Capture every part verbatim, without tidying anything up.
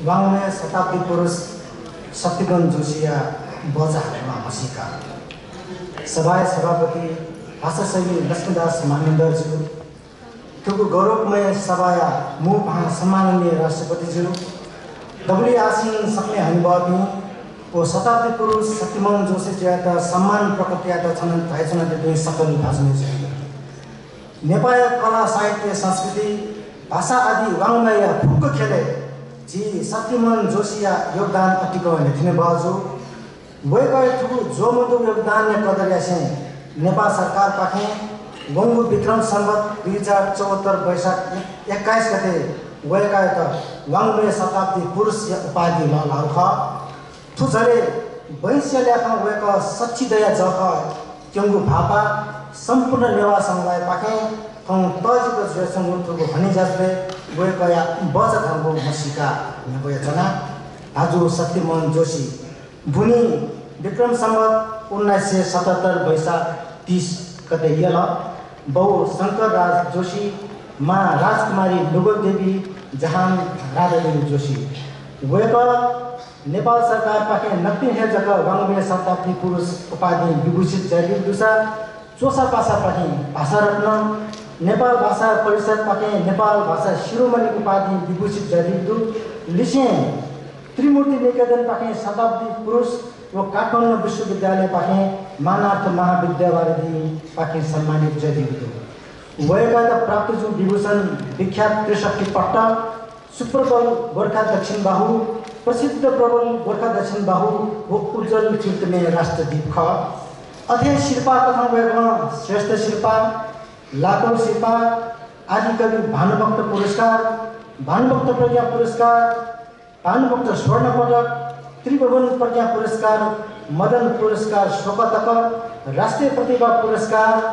वाङ्मय शताब्दी पुरुष शक्तिगन जोशिया बजारमा हँसीका सभाय सभापति भाषाशैली लक्ष्मीदास मानन्दरज्यू तुगु गौरवमय सभाया मुख सम्माननीय राष्ट्रपतिज्यू डब्ल्यू आसिन सक्ने हनिबाबी ओ शताब्दी पुरुष शक्तिमन जोशी ज्यादा सम्मान प्रकृतियात छन् थाइछन् देख्ने सकल भाषण नेपाल कला साहित्य संस्कृति भाषा आदि वाङ्मय फुक्क खेले जी शक्तिमन जोशिया योगदान अतिको नेथिने बाजु वैकय थु जो मधु योगदान ने कदरियासे नेपाल सरकार पाखे गंगु विक्रम संवत दुई हजार चौहत्तर वैशाख एक्काइस गते वैकय त वाङ्मय शताब्दी पुरुष उपाधि ल लाउख थु झरे वैश्य ल्याखा वैक सच्ची दया जख क्यंगु भापा सम्पूर्ण नेवा समुदाय पाखे थं तजिको जसंगु थुगु हनी जसले वैकया बज धर्मो मसिका नेबय जना आजु शक्तिमन जोशी भुनी विक्रम संवत उन्नाइस सय सतहत्तर वैशाख तीस गते यल बहु शंकर राज जोशी माँ राजकुमारी लुगो देवी जहान राधादेवी जोशी वैक नेपाल सरकार पाखे नक्ति हेजक वाङ्मय शताब्दी पुरुष उपाधि विभूषित जरी दुसा चोसा पासा पाखे भाषा रत्न नेपाल भाषा परिषद पाखे नेपाल भाषा शिरोमणि उपाधि विभूषित जरी दु लिसे त्रिमूर्ति निकेतन पाखे शताब्दी पुरुष व काठमाडौँ विश्वविद्यालय पाखे मानार्थ महाविद्यालय पाखे सम्मानित जरी दु वयका प्राप्त जो विभूषण विख्यात त्रिशक्ति पट्ट सुप्रबल गोर्खा दक्षिण बाहु प्रसिद्ध प्रबल गोर्खा दक्षिण बाहु वो उज्जवल कीर्तने राष्ट्रदीप ख अथे शिल्पा कथम वैभव श्रेष्ठ शिल्पा लाखौं शिल्पा आदि कवि भानुभक्त पुरस्कार भानुभक्त प्रज्ञा पुरस्कार भानुभक्त स्वर्ण पदक त्रिभुवन प्रज्ञा पुरस्कार मदन पुरस्कार शोकतक राष्ट्रिय प्रतिभा पुरस्कार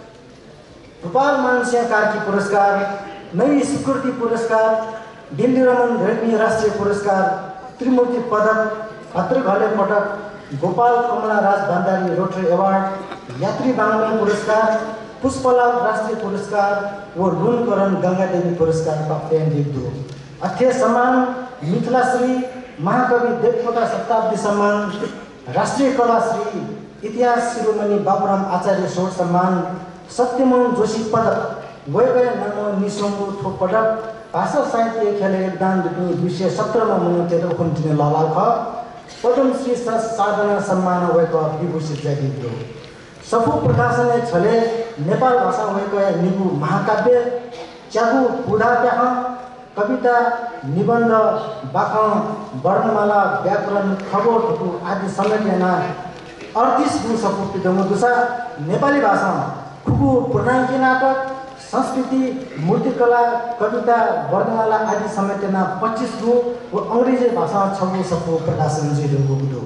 गोपाल मानसिंह कार्की पुरस्कार नई स्वीकृति पुरस्कार दिल्ली रमन रेग्मी राष्ट्रिय पुरस्कार त्रिमूर्ति पदक भद्रघले पदक गोपाल कमला राज भण्डारी रोटरी अवार्ड यात्री वाङ्मय पुरस्कार पुष्पलाल राष्ट्रिय पुरस्कार व लुनकरण गंगादेवी पुरस्कार प्राप्त दिग्दु अथे सम्मान मिथिलाश्री महाकवि देवकोटा शताब्दी सम्मान राष्ट्रिय कलाश्री इतिहास शिरोमणि बाबुराम आचार्य स्वर सम्मान सत्यमन जोशी पदक वैगय नमो निसोंगु थो पदक भाषा साहित्य खेले योगदान दुई दुई सय सत्रमा मनाउँदै कन्टिन्यू लालाल ख पद्मश्री साधना सम्मान वैक विभूषित जागिदो सफु प्रकाशनले छले नेपाल भाषा वैक निगु महाकाव्य च्यागु पुढाप्याह कविता निबन्ध बाख वर्णमाला व्याकरण खगोल आदि समेटेना अडतीस गु सफु पिदमु दुसा नेपाली भाषा खुगु पूर्णाङ्की नाटक संस्कृति मूर्तिकला कविता वर्णमाला आदि समेटेना पच्चीस गु व अंग्रेजी भाषा छगु सफु प्रकाशन जिरो गु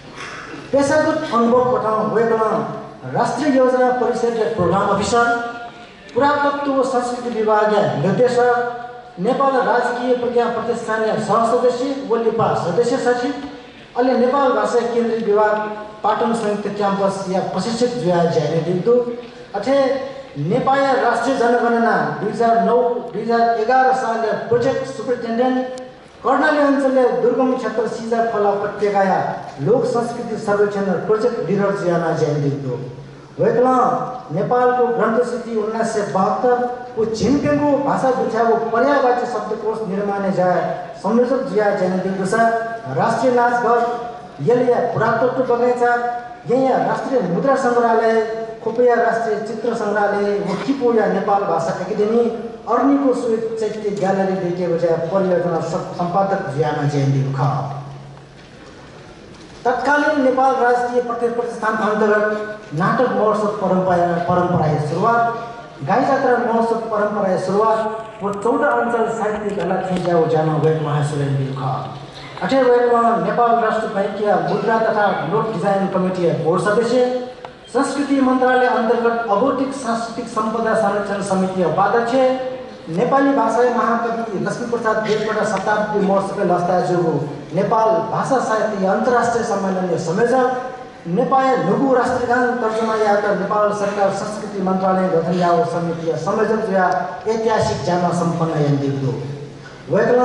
पेशागत अनुभव पठाउँ वेगमा राष्ट्रिय योजना परिषद प्रोग्राम अफिसर पुरातत्व व संस्कृति विभाग निर्देशक नेपाल राजकीय प्रज्ञा प्रतिष्ठान सहसदस्य वलिपा सदस्य सचिव अहिले नेपाल भाषा केन्द्रीय विभाग पाटन संयुक्त क्याम्पस या प्रशिक्षक जुया ज्याने दिदु अथे नेपाल राष्ट्रिय जनगणना दुई हजार नौ दुई हजार एघार साल प्रोजेक्ट सुपरिन्टेन्डेन्ट कर्णाली अञ्चल दुर्गम क्षेत्र सिजा खोला उपत्यका लोक संस्कृति सर्वेक्षण प्रोजेक्ट लिडर जियाना ज्यानिदु वेकला नेपालको ग्रन्थसूची उन्नाइस सय बहत्तर को झिनकेको भाषा बुझाको पर्यायवाची शब्दकोश निर्माण जाय संयोजक जिया ज्यानिदु छ राष्ट्रिय नाचघर यलिया पुरातत्व बगैँचा यहाँ राष्ट्रिय मुद्रा संग्रहालय खोपिया राष्ट्रिय चित्र संग्रहालय किपोया नेपाल भाषा एकाडेमी अर्नीको स्वेत चैत्य ग्यालरी देखिएको छ परियोजना सम्पादक जियाना ज्यानिदु ख तत्कालीन नेपाल राजकीय प्रतिष्ठान अन्तर्गत नाटक महोत्सव परम्परा परम्परा सुरुवात गाई जात्रा महोत्सव परम्परा सुरुवात व चौध अञ्चल साहित्य कला खिजाउ जान गएको महासुरेन्द्र ख अठे वेलमा नेपाल राष्ट्र बैंकीय मुद्रा तथा नोट डिजाइन कमिटी बोर्ड सदस्य संस्कृति मन्त्रालय अन्तर्गत अभौतिक सांस्कृतिक सम्पदा संरक्षण समिति उपाध्यक्ष नेपाली भाषा महाकवि लक्ष्मीप्रसाद देवकोटा शताब्दी महोत्सव लस्ताजुगु नेपाल भाषा साहित्य अन्तर्राष्ट्रिय सम्मेलन संयोजक नेपाल लघु राष्ट्रगान तर्जुमा यात्रा नेपाल सरकार संस्कृति मन्त्रालय गठन याव समिति संयोजक या ऐतिहासिक जान सम्पन्न यन्दिदु वेगला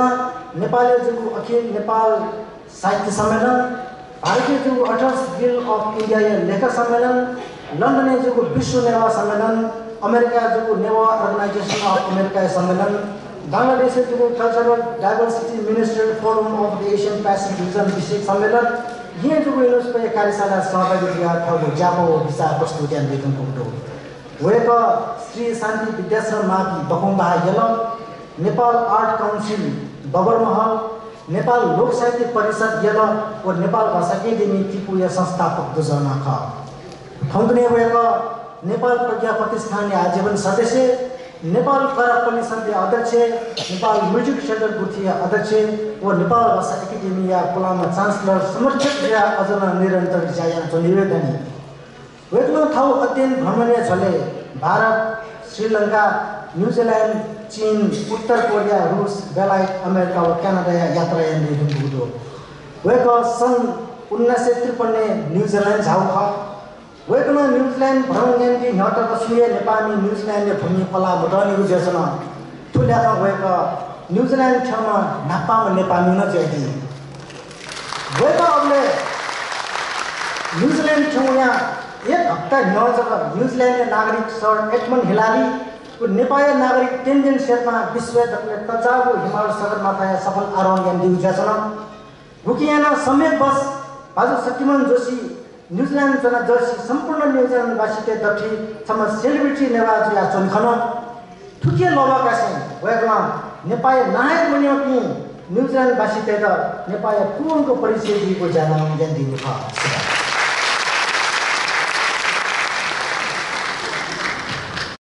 नेपाली जुगु अखिल नेपाल साहित्य सम्मेलन भारतीय जुगु अठारह गिल्ड अफ इन्डिया लेखक सम्मेलन लन्डन जुगु विश्व नेवा सम्मेलन अमेरिका जुगु नेवा अर्गनाइजेसन अफ अमेरिका सम्मेलन बांग्लादेश जुगु cultural diversity ministerial forum of the Asian Pacific region विशेष सम्मेलन ये जुगु यूनेस्को कार्यशाला सहभागी दिया ठाउँ जापो दिशा प्रस्तुति अन्वेषण कुटो वेक श्री शान्ति विद्याश्रम माकी बकुम्बा यल नेपाल आर्ट काउन्सिल बबरमहल नेपाल लोक साहित्य परिषद यल और नेपाल भाषा अकादमी टिपु या संस्थापक दुजना ख ठौंगने वेक नेपाल प्रज्ञा प्रतिष्ठान आजीवन सदस्य नेपाल कला परिषद अध्यक्ष नेपाल म्युजिक सेन्टर गुठी अध्यक्ष और नेपाल भाषा अकादमी या पुलामा चान्सलर समर्थक या अझन निरन्तर जायान निवेदन वेकलो ठाउँ अध्ययन भ्रमणीय छले भारत श्रीलंका न्यूजीलैंड चीन उत्तर कोरिया रूस बेलायत अमेरिका और कनाडा यात्रा निर्वहन वेक सन् उन्नाइस सय त्रिपन्न न्यूजीलैंड झाउ ख वेकनो न्यूजीलैंड भ्रमण यानी हटक सुये नेपाली न्यूजीलैंड भूमि पला बटनी उजेसन ठुल्या वेक न्यूजीलैंड ठमा नापाम नेपाली न जेदी वेक अबले न्यूजीलैंड ठौया एक हप्ता नजर न्यूजीलैंड नागरिक सर एडमन्ड हिलारी नेपाली नागरिक तेन्जिन शेर्पा विश्व दक्ले तजाबु हिमाल सगरमाथा सफल आरोहण यान दिउजासन रुकियाना समय बस बाजु सत्यमन जोशी न्यूजीलैंड जना जर्सी सम्पूर्ण न्यूजीलैंड वासीते दठी सम सेलिब्रिटी नेवाज या चोनखन ठुके लबका छन् वेगमा नेपाली नायक बन्यो कि न्यूजीलैंड वासीते द नेपाली पूर्णको परिचय दिएको जान यान दिनु छ